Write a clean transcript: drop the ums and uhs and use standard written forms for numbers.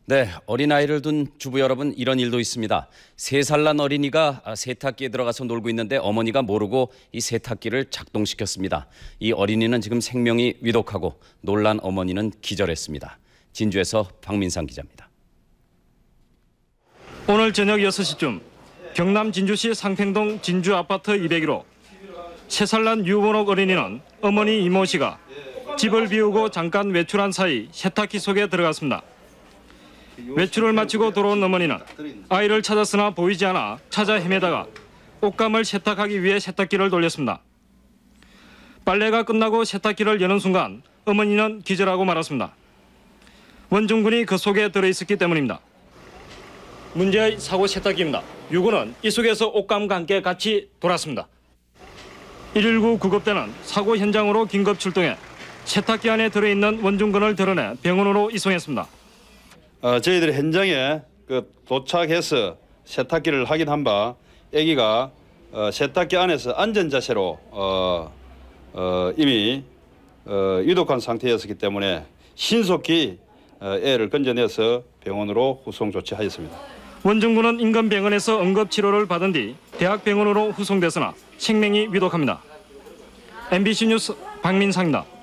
네, 어린아이를 둔 주부 여러분, 이런 일도 있습니다. 3살 난 어린이가 세탁기에 들어가서 놀고 있는데 어머니가 모르고 이 세탁기를 작동시켰습니다. 이 어린이는 지금 생명이 위독하고 놀란 어머니는 기절했습니다. 진주에서 박민상 기자입니다. 오늘 저녁 6시쯤 경남 진주시 상평동 진주 아파트 201호 3살 난 유원옥 어린이는 어머니 이모 씨가 집을 비우고 잠깐 외출한 사이 세탁기 속에 들어갔습니다. 외출을 마치고 돌아온 어머니는 아이를 찾았으나 보이지 않아 찾아 헤매다가 옷감을 세탁하기 위해 세탁기를 돌렸습니다. 빨래가 끝나고 세탁기를 여는 순간 어머니는 기절하고 말았습니다. 원중군이 그 속에 들어있었기 때문입니다. 문제의 사고 세탁기입니다. 유군은 이 속에서 옷감과 함께 같이 돌았습니다. 119 구급대는 사고 현장으로 긴급 출동해 세탁기 안에 들어있는 원중근을 드러내 병원으로 이송했습니다. 저희들이 현장에 도착해서 세탁기를 확인한 바 아기가 세탁기 안에서 안전 자세로 이미 위독한 상태였기 때문에 신속히 애를 건져내서 병원으로 후송 조치하였습니다. 원중군은 인근병원에서 응급치료를 받은 뒤 대학병원으로 후송됐으나 생명이 위독합니다. MBC 뉴스 박민상입니다.